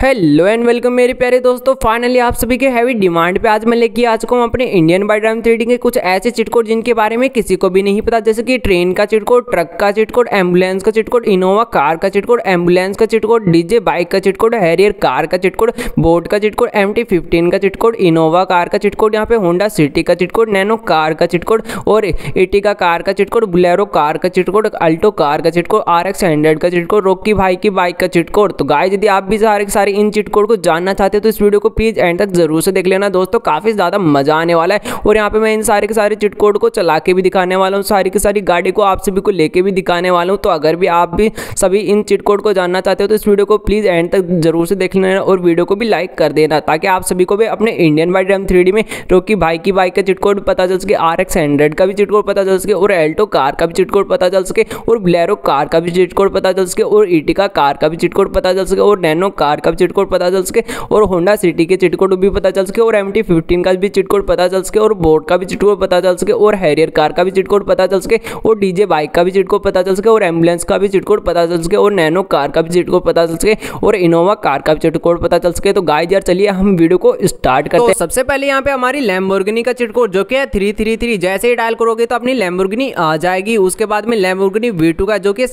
Hello and welcome मेरे प्यारे दोस्तों। फाइनली आप सभी के हैवी डिमांड पे आज मैं लेके आ चुका हूँ अपने इंडियन बाइक ड्राइविंग थ्रेडिंग के कुछ ऐसे चिट कोड जिनके बारे में किसी को भी नहीं पता, जैसे कि ट्रेन का चिट कोड, ट्रक का चिट कोड, एम्बुलेंस का चिट कोड, इनोवा कार का चिट कोड, एम्बुलेंस का चिट कोड, डीजे बाइक का चिट कोड, हैरियर कार का चिट कोड, बोट का चिट कोड, MT-15 का चिट कोड, इनोवा कार का cheat code, यहाँ पे होंडा सिटी का चिट कोड, नैनो कार का चिट कोड और एर्टिगा कार का चिट कोड, बोलेरो कार का चिट कोड, अल्टो कार का चिट कोड, RX 100 का चिट कोड, रॉकी भाई की बाइक का चिट कोड। तो गाइस यदि आप भी सारे इन चिट कोड को जानना चाहते हो तो इस वीडियो को प्लीज एंड तक जरूर से देख लेना दोस्तों, काफी ज्यादा मजा आने वाला है। और यहाँ पे मैं इन सारे के सारे चिट कोड को चला के भी दिखाने वाला हूँ, सारी की सारी गाड़ी को आप सभी को लेके भी दिखाने वाला हूँ। तो अगर भी आप भी सभी इन चिट कोड को जानना चाहते हो तो इस वीडियो को प्लीज एंड तक जरूर से देख लेना और वीडियो को भी लाइक कर देना, ताकि आप सभी को भी अपने इंडियन बाइक ड्राइविंग 3D में रॉकी भाई की बाइक का चिट कोड पता चल सके, RX 100 का भी चिट कोड पता चल सके और अल्टो कार का भी चिट कोड पता चल सके और बोलेरो कार का भी चिट कोड पता चल सके और एर्टिगा कार का भी चिट कोड पता चल सके और नैनो कार का भी चिट कोड पता चल सके और होंडा सिटी के चिट कोड भी पता चल सके और MT-15 का भी चिट कोड पता चल सके और बोट का भी चिट कोड पता चल सके और हैरियर कार का भी चिट कोड पता चल सके और डीजे बाइक का भी चिट कोड पता चल सके और एम्बुलेंस का भी चिट कोड पता चल सके और नैनो कार का भी चिट कोड पता चल सके और इनोवा कार का भी चिट कोड पता चल सके। तो गाइस यार चलिए हम वीडियो को स्टार्ट करते हैं। सबसे पहले यहाँ पे हमारी लैम्बोर्गिनी का चिट कोड जो कि है 333, जैसे ही डायल करोगे तो अपनी लैम्बोर्गिनी आ जाएगी। उसके बाद में लैम्बोर्गिनी V2 का जो कि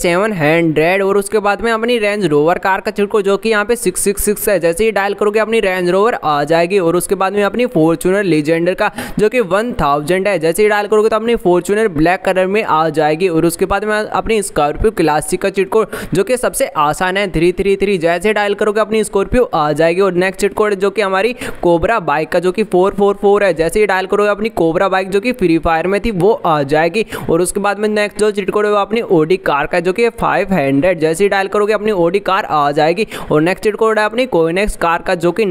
700 और उसके बाद में अपनी रेंज रोवर कार का चिट कोड जो कि यहाँ पे 666 है, जैसे ही डायल करोगे अपनी रेंज रोवर आ जाएगी। और उसके बाद में अपनी फॉर्च्यूनर लीजेंडर का जो कि 1000 है, जैसे ही डायल करोगे तो अपनी फॉर्च्यूनर ब्लैक कलर में आ जाएगी। और उसके बाद में अपनी स्कॉर्पियो क्लासिक का चिट कोड जो कि सबसे आसान है 333, जैसे डायल करोगे अपनी स्कॉर्पियो आ जाएगी। और नेक्स्ट चिट कोड जो कि हमारी कोबरा बाइक का जो कि 444 है, जैसे ही डायल करोगे अपनी कोबरा बाइक जो कि फ्री फायर में थी वो आ जाएगी। और उसके बाद में नेक्स्ट जो चिट कोड है वो अपनी ओडी कार का जो कि 500, जैसे ही डायल करोगे अपनी ओडी कार आ जाएगी। और नेक्स्ट चिट कोड है अपनी कोइनेक्स कार का जो कि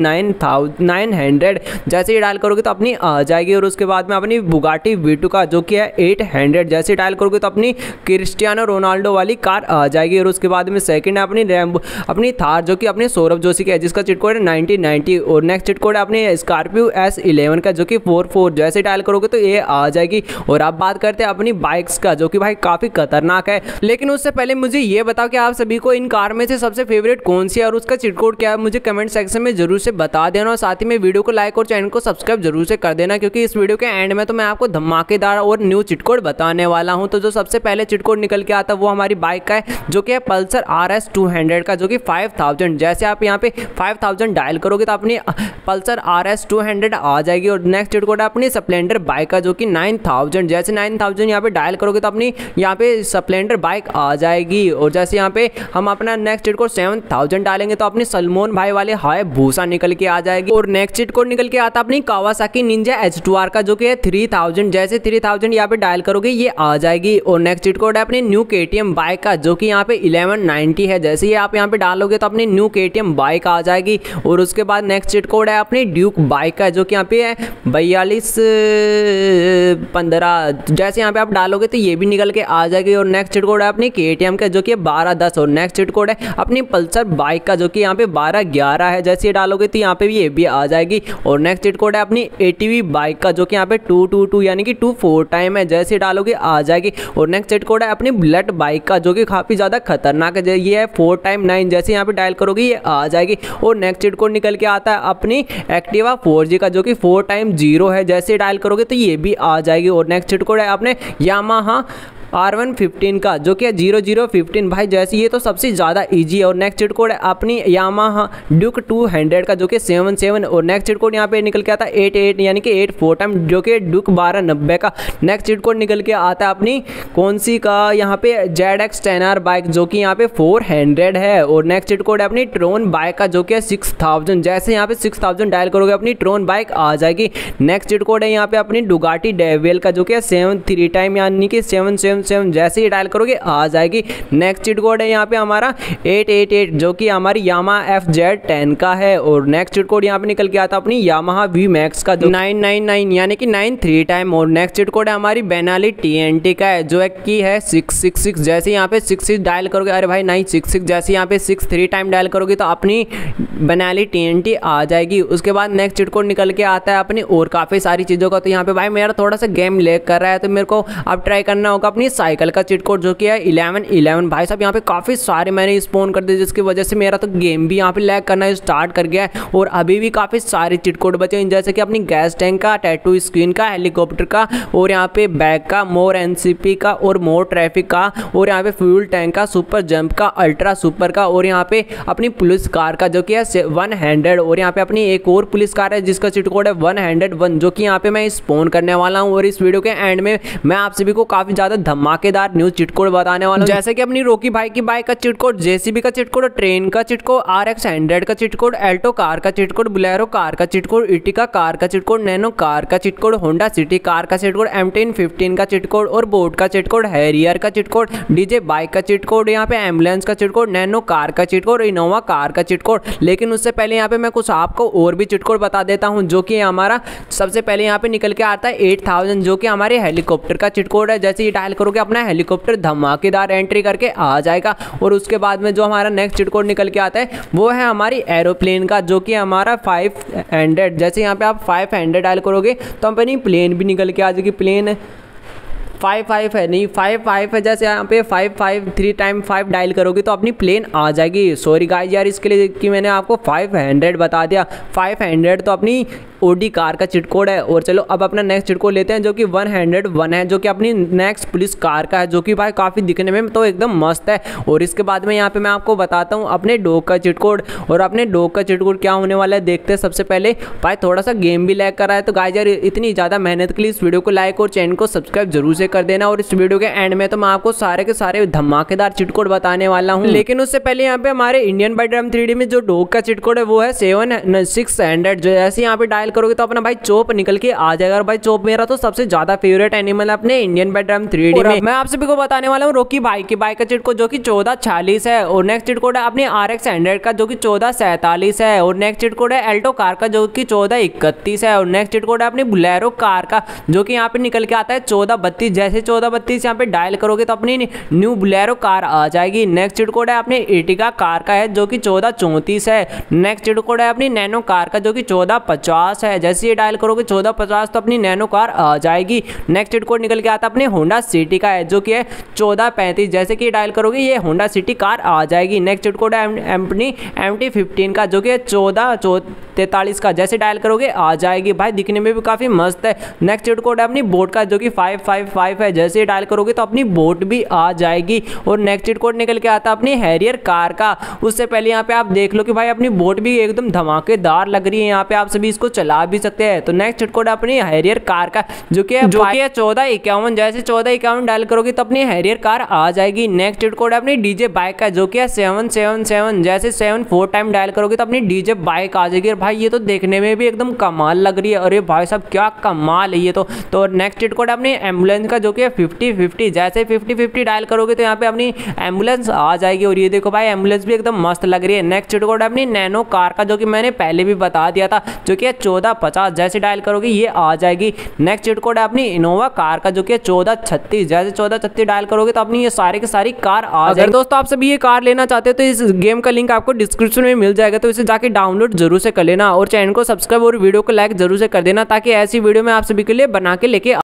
900, जैसे ही डायल करोगे तो अपनी आ जाएगी। और उसके बाद में अपनी बुगाटी V2 का जो कि है 800, जैसे डायल करोगे तो अपनी क्रिस्टियानो रोनाल्डो वाली कार आ जाएगी। और उसके बाद में सेकंड है अपनी थार जो कि अपने सौरभ जोशी की है, जिसका चिट कोड है 1990। और नेक्स्ट चिट कोड है अपनी स्कॉर्पियो S11 का जो कि 44, जैसे डायल करोगे तो ये आ जाएगी। और अब बात करते हैं अपनी बाइक्स का जो कि भाई काफी खतरनाक है, लेकिन उससे पहले मुझे ये बताओ कि आप सभी को इन कार में से सबसे फेवरेट कौन सी है और उसका चिट कोड क्या है, मुझे कमेंट सेक्शन में जरूर से बता देना। और साथ ही में वीडियो को लाइक और चैनल को सब्सक्राइब जरूर से कर देना, क्योंकि इस वीडियो के एंड में तो मैं आपको धमाकेदार और न्यू चिट कोड बताने वाला हूं। तो जो सबसे पहले चिट कोड निकल के आता है वो हमारी बाइक का है जो कि है पल्सर RS 200 का जो कि 5000, जैसे आप यहां पे 5000 डायल करोगे तो अपनी पल्सर RS 200 आ जाएगी। और नेक्स्ट चिट कोड है अपनी स्प्लेंडर बाइक का जो कि 9000, जैसे 9000 यहां पे डायल करोगे तो अपनी यहां पे स्प्लेंडर बाइक आ जाएगी। और जैसे यहां पे हम अपना नेक्स्ट चिट कोड 7000 डालेंगे तो अपनी सलमान भाई वाले हाय भूसा निकल के आ जाएगी। और नेक्स्ट चिट कोड निकल के आता अपनी कावासाकी निंजा H2R का जो कि है 3000, जैसे 3000 यहाँ पे डायल करोगे ये आ जाएगी। और नेक्स्ट चिट कोड है अपनी न्यू KTM बाइक का जो कि यहाँ पे 1190 है, जैसे ही आप यहाँ पे डालोगे तो अपनी न्यू KTM बाइक आ जाएगी। और उसके बाद नेक्स्ट चिट कोड है अपनी ड्यूक बाइक का जो कि यहाँ पे है 4215, जैसे यहाँ पे आप डालोगे तो ये भी निकल के आ जाएगी। और नेक्स्ट चिट कोड है अपनी KTM का जो कि 1210। और नेक्स्ट चिट कोड है अपनी पल्सर बाइक का जो कि यहाँ पे 1211 है, जैसे डालोगे तो यहाँ पे भी ये भी आ जाएगी। और नेक्स्ट चिट कोड है अपनी ATV बाइक का जो कि यहाँ पे 222 यानी कि 24 टाइम है, जैसे डालोगे आ जाएगी। और नेक्स्ट चिट कोड है अपनी बुलेट बाइक का जो कि काफ़ी ज़्यादा खतरनाक है, ये है 4x9, जैसे यहाँ पे डायल करोगे ये आ जाएगी। और नेक्स्ट चिट कोड निकल के आता है अपनी एक्टिवा 4G का जो कि 4x0 है, जैसे डायल करोगे तो ये भी आ जाएगी। और नेक्स्ट चिट कोड है अपने यामाहा R115 का जो कि 0015 भाई, जैसे ये तो सबसे ज़्यादा इजी है। और नेक्स्ट चिट कोड है अपनी यामाहा ड्यूक 200 का जो कि 77। और नेक्स्ट चिट कोड यहाँ पे निकल के आता है 88 यानी कि 84 टाइम जो कि ड्यूक 1290 का। नेक्स्ट चिट कोड निकल के आता है अपनी कौन सी का यहाँ पे ZX 10R बाइक जो कि यहाँ पे 400 है। और नेक्स्ट चिट कोड है अपनी ट्रोन बाइक का जो कि 6000, जैसे यहाँ पे 6000 डायल करोगे अपनी ट्रोन बाइक आ जाएगी। नेक्स्ट चिट कोड है यहाँ पे अपनी डुगाटी डेविल का जो कि 73 टाइम यानी कि 777, जैसे ही डायल करोगे आ जाएगी। नेक्स्ट चिट कोड है यहाँ पे हमारा 888 जो कि हमारी यामाहा FZ10 का है। और नेक्स्ट चिट कोड यहाँ पे निकल के आता अपनी यामाहा VMAX का जो 999 यानी कि 93 टाइम। और नेक्स्ट चिट कोड है हमारी बेनाली TNT का है जो की है 666, जैसे यहाँ पे 66 डायल करोगे, अरे भाई 966, जैसे यहाँ पे 63 टाइम डायल करोगे तो अपनी बेनाली TNT आ जाएगी। उसके बाद नेक्स्ट चिट कोड निकल के आता है अपनी और काफ़ी सारी चीज़ों का। तो यहाँ पे भाई मेरा थोड़ा सा गेम लैग कर रहा है तो मेरे को अब ट्राई करना होगा अपनी साइकिल का चिट कोड जो कि है 1111। भाई साहब यहाँ पे काफ़ी सारे मैंने स्पॉन कर दिए, जिसकी वजह से मेरा तो गेम भी यहाँ पे लैग करना स्टार्ट कर गया है। और अभी भी काफ़ी सारे चिट कोड बचे हैं, जैसे कि अपनी गैस टैंक का, टैटू स्क्रीन का, हेलीकॉप्टर का, और यहाँ पे बैग का, मोर एनसीपी का, और मोर ट्रैफिक का, और यहाँ पे फ्यूल टैंक का, सुपर जंप का, अल्ट्रा सुपर का, और यहाँ पे अपनी पुलिस कार का जो कि है 100। और यहाँ पे अपनी एक और पुलिस कार है जिसका चिट कोड है 101, जो कि यहाँ पे मैं स्पॉन करने वाला हूँ। और इस वीडियो के एंड में मैं आप सभी को काफी ज्यादा धमाकेदार न्यूज चिट कोड बताने वाला हूँ, जैसे कि अपनी रॉकी भाई की बाइक का चिट कोड, जेसीबी का चिट कोड, ट्रेन का चिट कोड, RX 100 का चिट कोड, एल्टो कार का चिट कोड, बुलेरो कार का चिट कोड, इटिका कार का चिट कोड, नैनो कार का cheat code, Honda City car का चिट कोड, M1015 का चिट कोड, और बोट का चिट कोड, हैरियर का चिट कोड, डीजे बाइक का चिट कोड, यहाँ पे एम्बुलेंस का चिट कोड, नैनो कार का चिट कोड, इनोवा कार का चिट कोड। लेकिन उससे पहले यहाँ पे मैं कुछ आपको और भी चिट कोड बता देता हूँ, जो कि हमारा सबसे पहले यहाँ पे निकल के आता है 8000, जो कि हमारे हेलीकॉप्टर का चिट कोड है। जैसे ही डायल करोगे अपना हेलीकॉप्टर धमाकेदार एंट्री करके आ जाएगा। और उसके बाद में जो हमारा नेक्स्ट चिट कोड निकल के आता है वो है हमारी एरोप्लेन का, जो कि हमारा 500। जैसे यहाँ पे आप 500 डायल करोगे तो अपनी प्लेन भी निकल के आ जाएगी। प्लेन 55 है, नहीं 55 है। जैसे यहाँ पे 553 टाइम 5 डायल करोगे तो अपनी प्लेन आ जाएगी। सॉरी गाइस यार इसके लिए कि मैंने आपको 500 बता दिया। 500 तो अपनी ओडी कार का चिट कोड है। और चलो अब अपना नेक्स्ट चिट कोड लेते हैं, जो कि 101 है, जो कि अपनी नेक्स्ट पुलिस कार का है, जो कि भाई काफ़ी दिखने में तो एकदम मस्त है। और इसके बाद में यहाँ पे मैं आपको बताता हूँ अपने डॉग का चिट कोड। और अपने डॉग का चिट कोड क्या होने वाला है देखते हैं। सबसे पहले भाई थोड़ा सा गेम भी लैग कर रहा है, तो गाइस यार इतनी ज़्यादा मेहनत के लिए इस वीडियो को लाइक और चैनल को सब्सक्राइब जरूर से कर देना। और इस वीडियो के एंड में तो मैं आपको सारे के सारे धमाकेदार चिट कोड बताने वाला हूँ। लेकिन उससे पहले यहाँ पे हमारे इंडियन बाइक ड्राइव 3D में जो डॉग का चिट कोड है वो है 7600। जो ऐसे यहाँ पे डायल करोगे तो अपना भाई चोप निकल के आ जाएगा। और भाई चोप मेरा तो सबसे ज्यादा फेवरेट एनिमल है अपने इंडियन बाइक ड्राइव 3D में। मैं आप सभी को बताने वाला हूँ रॉकी भाई की बाइक का चिट कोड, जो कि 1446 है। और नेक्स्ट चिट कोड है अपने RX 100 का, जो कि 1447 है। और नेक्स्ट चिट कोड है एल्टो कार का, जो कि 1431 है। और नेक्स्ट चिट कोड है अपनी बुलेरो कार का, जो कि यहाँ पे निकल के आता है 1432। जैसे 1432 यहाँ पे डायल करोगे तो अपनी न्यू बुलेरो कार आ जाएगी। नेक्स्ट चिट कोड है अपने एटिका कार का है, जो कि 1434 है। नेक्स्ट चिट कोड है अपनी नैनो कार का, जो कि 1450 है। जैसे ये डायल करोगे 1450 तो अपनी नैनो कार आ जाएगी। नेक्स्ट चिट कोड निकल के आता है अपने होंडा सिटी का है, जो कि है 1435। जैसे कि डायल करोगे ये होंडा सिटी कार आ जाएगी। नेक्स्ट चिट कोड है अपनी MT15 का, जो कि है 1443 का। जैसे डायल करोगे आ जाएगी। भाई दिखने में भी काफी मस्त है। नेक्स्ट चिट कोड है अपनी बोट का, जो कि 555 है। जैसे डायल करोगे तो अपनी बोट भी आ जाएगी। और नेक्स्ट चिट कोड निकल के आता है अपनी हैरियर कार का। उससे पहले यहाँ पे आप देख लो कि भाई अपनी बोट भी एकदम धमाकेदार लग रही है, यहाँ पे आप सभी इसको चला भी सकते हैं। तो नेक्स्ट चिट कोड अपनी हैरियर कार का, जो कि है 1451। जैसे 1451 डायल करोगे तो अपनी हैरियर कार आ जाएगी। नेक्स्ट चिट कोड अपनी डीजे बाइक का, जो कि है 777। जैसे 74 टाइम डायल करोगे तो अपनी डीजे बाइक आ जाएगी। और भाई ये तो देखने में भी एकदम कमाल लग रही है। अरे भाई साहब क्या कमाल है ये तो नेक्स्ट चिट कोड अपनी एम्बुलेंस का, जो कि है 5050। जैसे 5050 डायल करोगे तो यहाँ पे अपनी एम्बुलेंस आ जाएगी। और ये देखो भाई एम्बुलेंस भी एकदम मस्त लग रही है। नेक्स्ट चिट कोड अपनी नैनो कार का, जो कि मैंने पहले भी बता दिया था, जो कि है 1450। जैसे डायल करोगे ये आ जाएगी। नेक्स्ट चिट कोड है अपनी इनोवा कार का, जो कि है 1436। जैसे 1436 डायल करोगे तो अपनी ये सारे की सारी कार आ जाएगी। अगर दोस्तों आप सभी ये कार लेना चाहते हो तो इस गेम का लिंक आपको डिस्क्रिप्शन में मिल जाएगा, तो इसे जाके डाउनलोड जरूर से कर लेना। और चैनल को सब्सक्राइब और वीडियो को लाइक जरूर से कर देना, ताकि ऐसी वीडियो में आप सभी के लिए बना के लेके